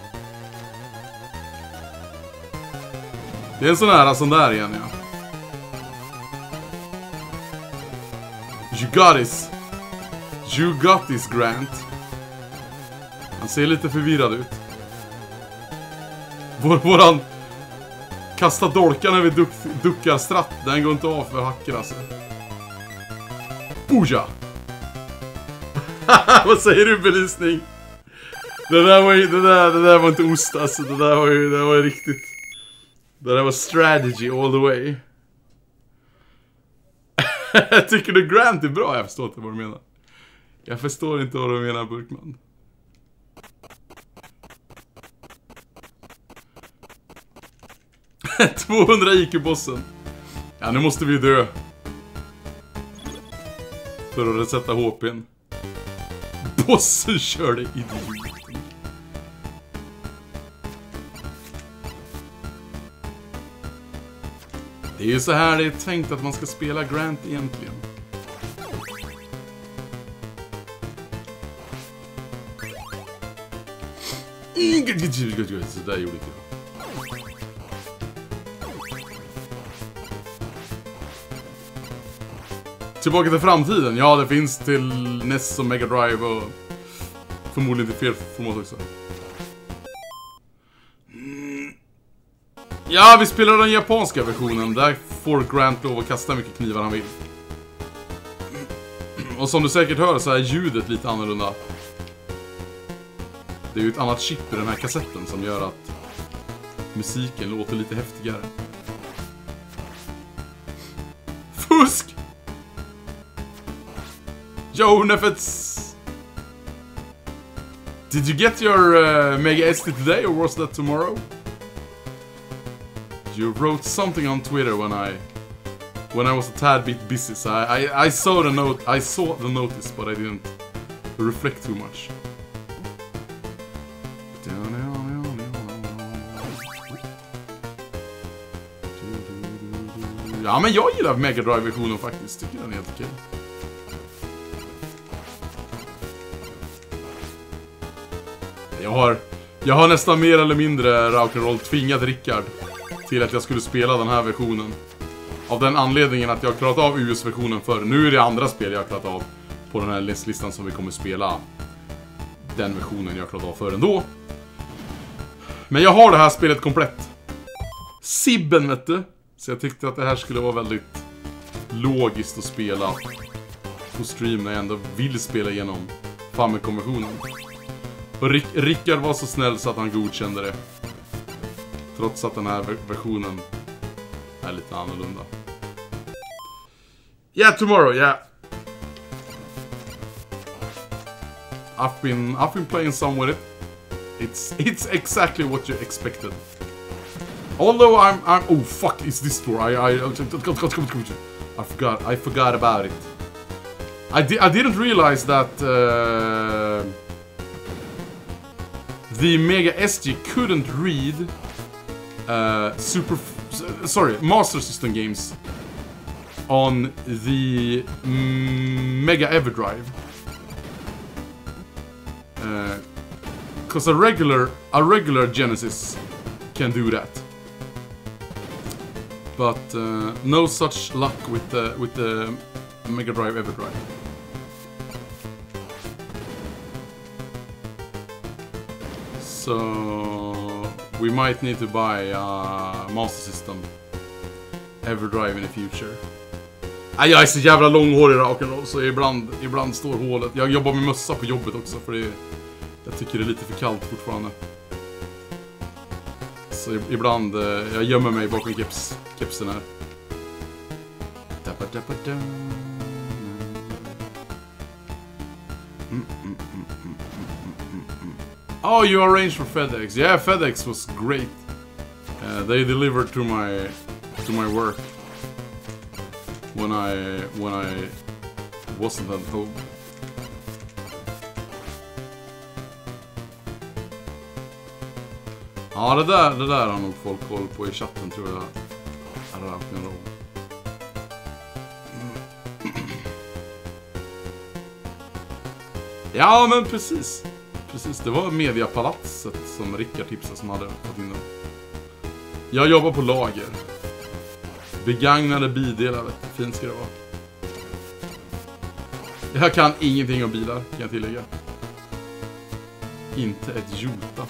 [SPEAKER 1] Det är en sån här, sån där igen, ja. You got this. You got this, Grant. Han ser lite förvirrad ut. Vår, våran kasta dolkar när vi duck, duckar stratt. Den går inte av för hacker, alltså. Boja! Vad säger du, belysning? Det där var ju, det där, det där var inte ost alltså. Det där var ju, det där var ju riktigt. Det där var strategy all the way. Jag tycker du Grant är bra, jag förstår inte vad du menar. Jag förstår inte vad du menar, Burkman. tvåhundra I Q-bossen. Ja, nu måste vi dö. För att resetta H P:n. Bossen körde idiot. Det är ju så här det är tänkt att man ska spela Grant egentligen. Så där gjorde jag. Tillbaka till framtiden. Ja, det finns till N E S och Mega Drive och förmodligen till fel format också. Mm. Ja, vi spelar den japanska versionen. Där får Grant lov att kasta mycket knivar han vill. Och som du säkert hör så är ljudet lite annorlunda. Det är ju ett annat chip i den här kassetten som gör att musiken låter lite häftigare. Fusk! Yo, Neffets! Did you get your uh, Mega S D today or was that tomorrow? You wrote something on Twitter when I when I was a tad bit busy, so I, I, I saw the note I saw the notice, but I didn't reflect too much. Ja, men jag gillar Mega Drive-versionen faktiskt. Tycker den är helt okej. Jag har, jag har nästan mer eller mindre rock'n'roll tvingat Rickard till att jag skulle spela den här versionen. Av den anledningen att jag har klarat av U S-versionen förr. Nu är det andra spel jag har klarat av på den här listan som vi kommer spela. Den versionen jag har klarat av förr ändå. Men jag har det här spelet komplett. Sibben, vet du. Så jag tyckte att det här skulle vara väldigt logiskt att spela på stream när jag ändå vill spela igenom Famicom-versionen. Och Rick Rickard var så snäll så att han godkände det. Trots att den här versionen är lite annorlunda. Yeah, tomorrow, yeah. I've been, I've been playing some with it. It's, it's exactly what you expected. Although I'm, I'm, oh fuck, is this door? I, I, I forgot, I forgot about it. I, di I didn't realize that uh, the Mega S G couldn't read uh, super, sorry, Master System games on the mm, Mega Everdrive. Because uh, a regular, a regular Genesis can do that. But uh, no such luck with the with the Mega Drive Everdrive. So we might need to buy a Master System Everdrive in the future. Ah, jag är så jävla långhårig i rock'n'roll så ibland, ibland står hålet. Jag jobbar med mössa på jobbet också för det, jag tycker det är lite för kallt fortfarande. Så ibland, jag gömmer mig bakom keps, kepsen här. Oh, you arranged for FedEx. Yeah, FedEx was great. Uh, they delivered to my to my work when I when I wasn't at home. Ja, det där, det där har nog folk koll på i chatten, tror jag. Rock'n'roll. Ja, men precis. Precis, det var Mediapalatset som Rickard tipsade som hade fått in den. Jag jobbar på lager. Begagnade bildelar, vet du. Fint ska det vara. Jag kan ingenting om bilar, kan jag tillägga. Inte ett jota.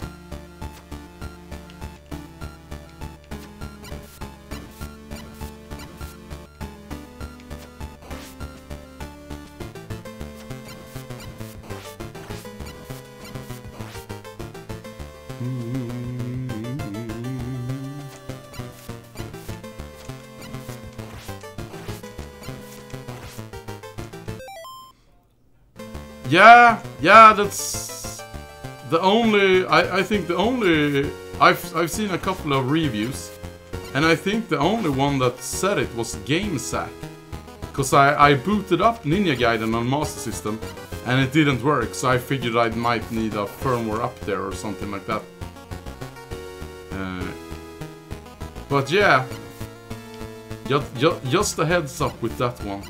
[SPEAKER 1] Yeah, yeah, that's the only. I I think the only I've I've seen a couple of reviews, and I think the only one that said it was GameSack, because I I booted up Ninja Gaiden on Master System, and it didn't work. So I figured I might need a firmware up there or something like that. Uh, but yeah, just just just a heads up with that one.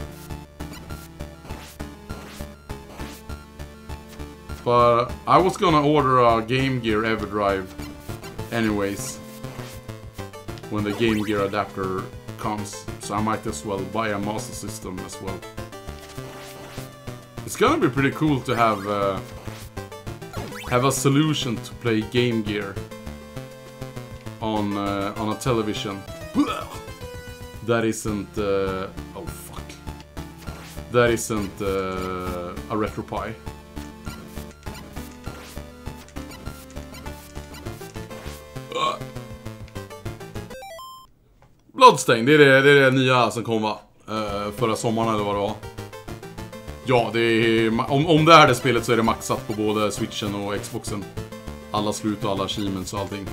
[SPEAKER 1] But I was gonna order a Game Gear EverDrive anyways when the Game Gear adapter comes, so I might as well buy a Master System as well. It's gonna be pretty cool to have uh, have a solution to play Game Gear on uh, on a television that isn't uh, oh fuck that isn't uh, a RetroPie. Bloodstained, det är det, det är det nya som kom va? Uh, förra sommaren eller vad det var. Ja, det är, om, om det är det spelet så är det maxat på både Switchen och Xboxen. Alla slut och alla achievements och allting.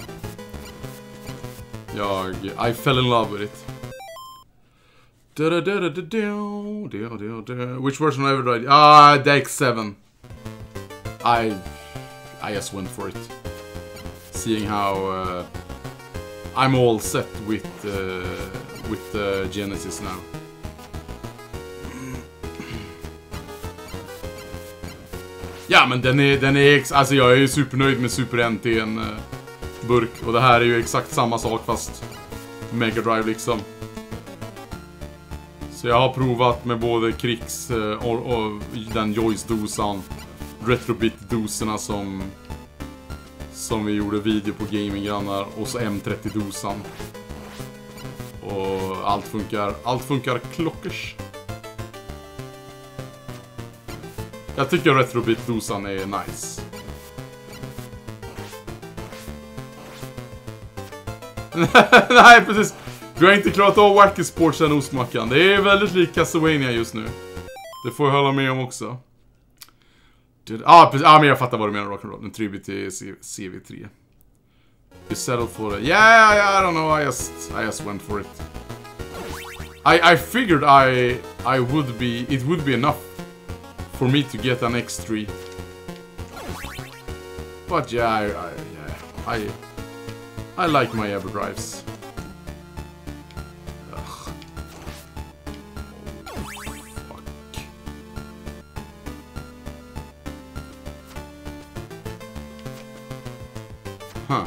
[SPEAKER 1] Jag, I fell in love with it. Which version of EverDrive? Ah, the X seven. I, I just went for it. Seeing how... Uh, I'm all set with uh, with uh, Genesis now. Ja, men den är den är ex alltså jag är ju supernöjd med Super N T en uh, burk, och det här är ju exakt samma sak fast Mega Drive liksom. Så jag har provat med både krigs uh, och, och den Joyce-dosan, Retrobit-doserna som som vi gjorde video på Gaminggrannar, och så M trettio-dosan. Och allt funkar, allt funkar klockers. Jag tycker Retrobit-dosan är nice. Nej, precis. Du har inte klarat av Wacky Sports än, ostmackan. Det är väldigt lik Castlevania just nu. Det får jag hålla med om också. Ah, ah, men jag fattar vad du menar, Rock'n'Roll. En tribute till C V tre. You settled for it. Yeah, yeah, I don't know. I just, I just went for it. I, I figured I, I would be, it would be enough for me to get an X three. But yeah, I, I, yeah, I, I like my EverDrives. Huh.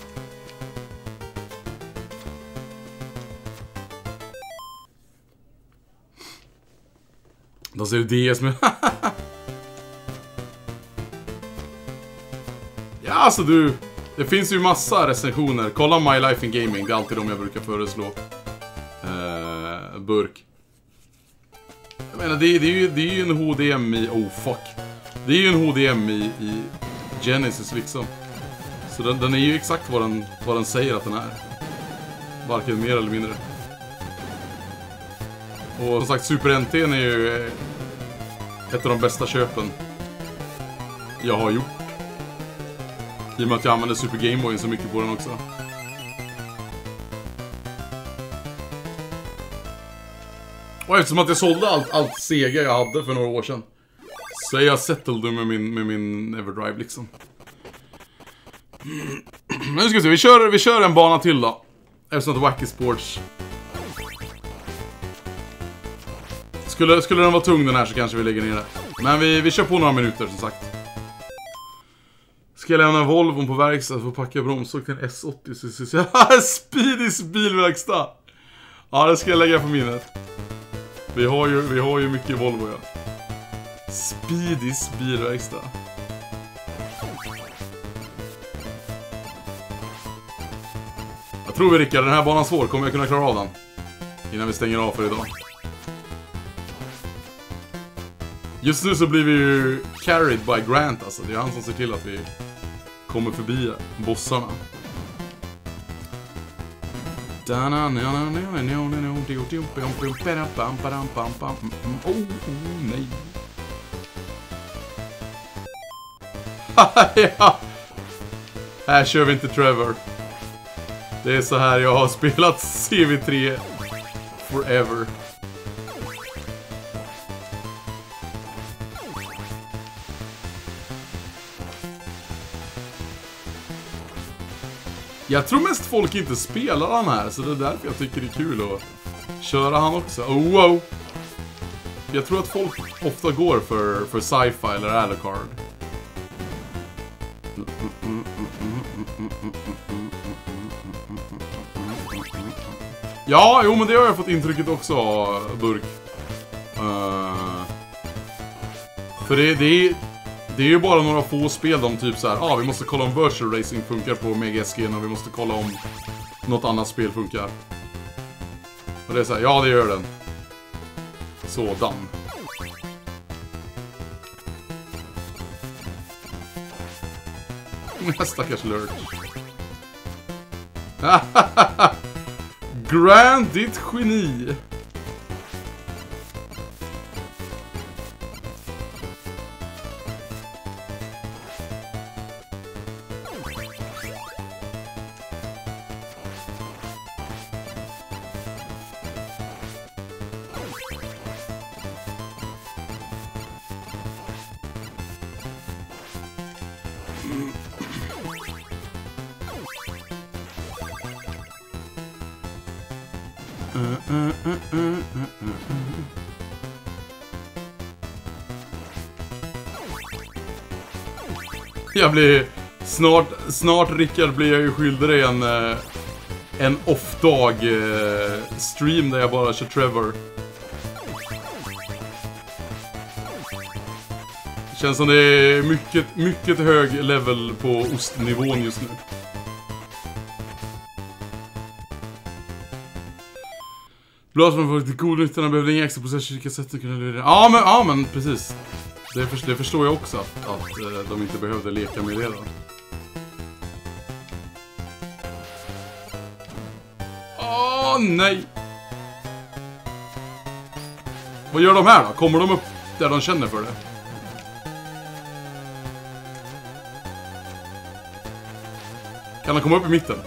[SPEAKER 1] Då ser du D S med. Ja, alltså du. Det finns ju massa recensioner. Kolla My Life in Gaming. Det är alltid de jag brukar föreslå. Uh, burk. Jag menar, det, det, är ju, det är ju en H D M I. Oh fuck. Det är ju en H D M I i Genesis liksom. Så den, den är ju exakt vad den, vad den säger att den är. Varken mer eller mindre. Och som sagt, Super N T är ju ett av de bästa köpen jag har gjort. I och med att jag använder Super Game Boy så mycket på den också. Och eftersom att jag sålde allt, allt Sega jag hade för några år sedan, så är jag settled med min, med min EverDrive liksom. Nu ska vi se, vi kör, vi kör en bana till då. Eftersom att Wacky Sports Skulle, skulle den vara tung den här så kanske vi lägger ner det. Men vi, vi kör på några minuter som sagt. Ska jag lämna Volvon på verkstad för att packa bromsåk till en S åttio. Speedys bilverkstad. Ja, det ska jag lägga på minnet. Vi har ju, vi har ju mycket Volvo, ja. Speedys bilverkstad. Jag tror vi, Rickard, den här banan svår. Kommer jag kunna klara av den innan vi stänger av för idag? Just nu så blir vi ju carried by Grant, alltså. Det är han som ser till att vi kommer förbi bossarna. Oh, nej. Ja. Här kör vi inte Trevor. Det är så här jag har spelat C V tre forever. Jag tror mest folk inte spelar han här, så det är därför jag tycker det är kul att köra han också. Oh, wow! Jag tror att folk ofta går för, för sci-fi eller Alucard. Ja, jo men det har jag fått intrycket också, Burk. Uh, för det, det, är, det är ju bara några få spel de typ så här. Ja, ah, vi måste kolla om virtual racing funkar på Mega S G och vi måste kolla om något annat spel funkar. Och det är så här, ja det gör den. Sådan. Stackars Lurch. Grand, ditt geni. Jag blir snart, snart Rickard blir jag ju skyldig dig en, en off-dag stream där jag bara kör Trevor. Känns som det är mycket, mycket hög level på ostnivån just nu. Blås man får lite god nytta, när behövde inga extra processorkassetter kunna lura. Ja men, ja men precis. Det, för, det förstår jag också att, att uh, de inte behövde leka med det då. Åh oh, nej. Vad gör de här då? Kommer de upp där de känner för det? Kan de komma upp i mitten?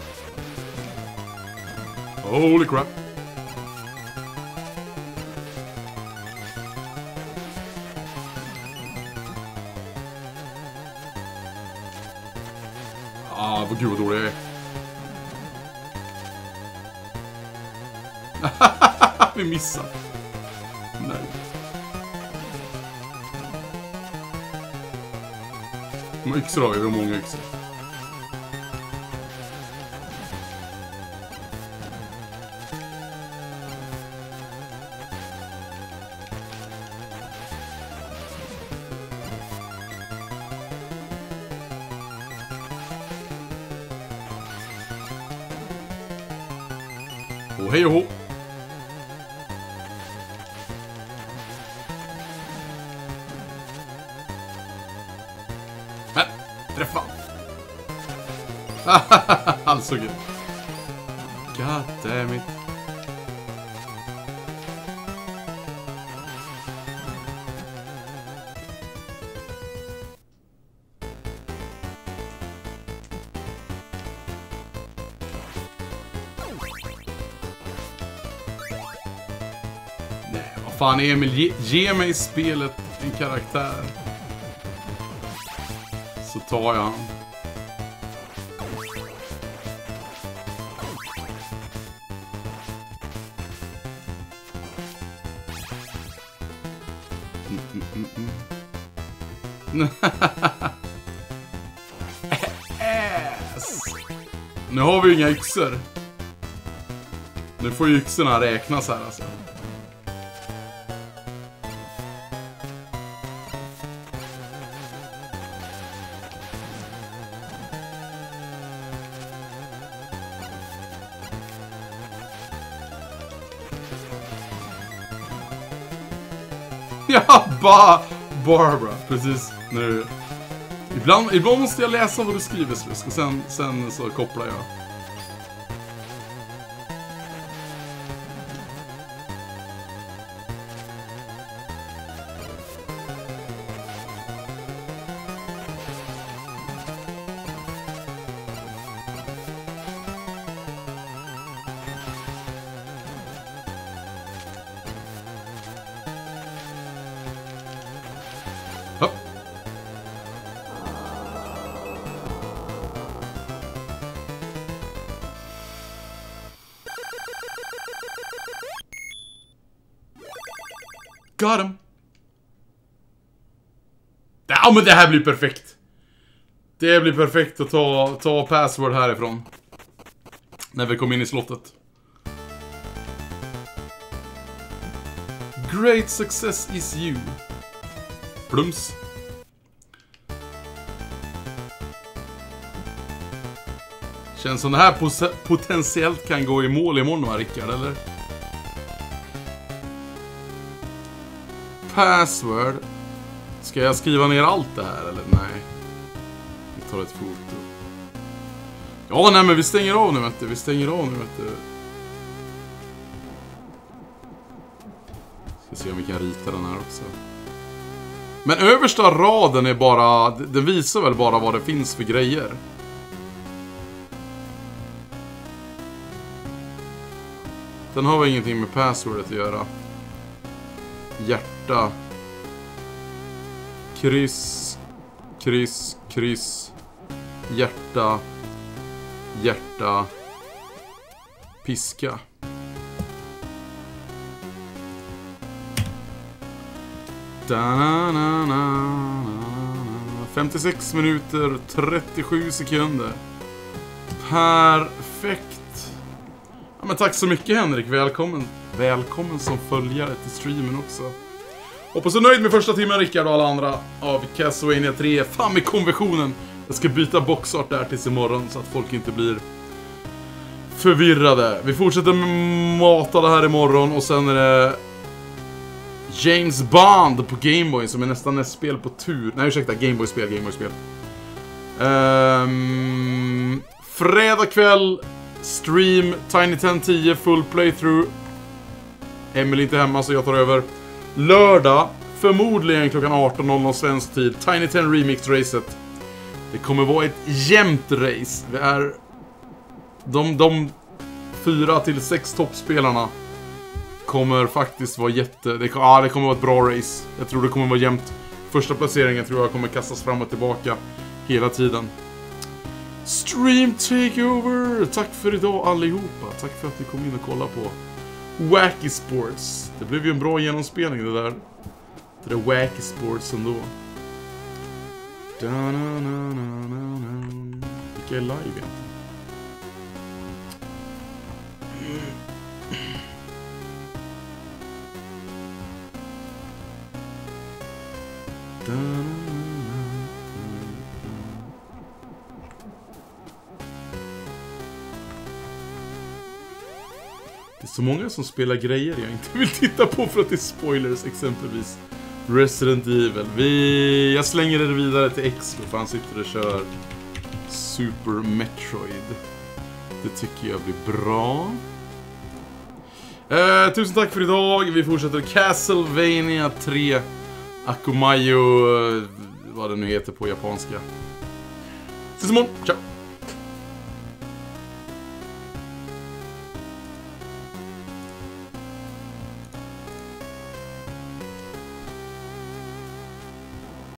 [SPEAKER 1] Holy crap. Ah, vad gud vad dålig jag är. Vi missar. Nej. Hur många yxor har vi? Hur många yxor? Och hej och hå. Men, träffa. Alltså gud. God damn it. Fan Emil, ge, ge mig i spelet en karaktär. Så tar jag han. Mm, mm, mm, mm. Ass. Nu har vi inga yxor. Nu får ju yxorna räknas här alltså. Ja, ba Barbara, precis nu i Ibland, ibland måste jag läsa vad du skriver, Slusk, och sen, sen så kopplar jag. Hopp. Got him. Ja, men det här blir perfekt. Det blir perfekt att ta, ta password härifrån. När vi kommer in i slottet. Great success is you. Plums. Känns som det här pot- potentiellt kan gå i mål imorgon, va, Rickard, eller? Password. Ska jag skriva ner allt det här, eller? Nej. Vi tar ett foto. Ja, nej, men vi stänger av nu, vet du. Vi stänger av nu, vet du. Ska se om vi kan rita den här också. Men översta raden är bara... Det visar väl bara vad det finns för grejer. Den har väl ingenting med passwordet att göra. Hjärta. Kryss. Kryss. Kryss. Hjärta. Hjärta. Piska. femtiosex minuter, trettiosju sekunder. Perfekt. Ja, men tack så mycket, Henrik. Välkommen. Välkommen som följare till streamen också. Hoppas du är nöjd med första timmen, Rickard, och alla andra av Castlevania tre. Fan med konversionen. Jag ska byta boxart där tills imorgon så att folk inte blir förvirrade. Vi fortsätter mata det här imorgon, och sen är det James Bond på Gameboy som är nästan ett spel på tur. Nej, ursäkta, Gameboy-spel, Gameboy-spel. Um, fredag kväll, stream, Tiny ten tio, full playthrough. Emily inte hemma så jag tar över. Lördag, förmodligen klockan arton noll noll svensk tid, Tiny ten Remix-racet. Det kommer vara ett jämnt race. Vi är de, de fyra till sex toppspelarna kommer faktiskt vara jätte... Det, ja, det kommer vara ett bra race. Jag tror det kommer vara jämnt. Första placeringen tror jag kommer kastas fram och tillbaka hela tiden. Stream takeover! Tack för idag allihopa. Tack för att ni kom in och kollade på Wacky Sports. Det blev ju en bra genomspelning det där. Det där Wacky Sports ändå. Vilka är live egentligen? Det är så många som spelar grejer jag inte vill titta på för att det är spoilers, exempelvis Resident Evil. Vi... Jag slänger det vidare till X för han sitter och kör Super Metroid. Det tycker jag blir bra. Eh, tusen tack för idag. Vi fortsätter Castlevania tre Akumayo, vad det nu heter på japanska. Ses imorgon, ciao!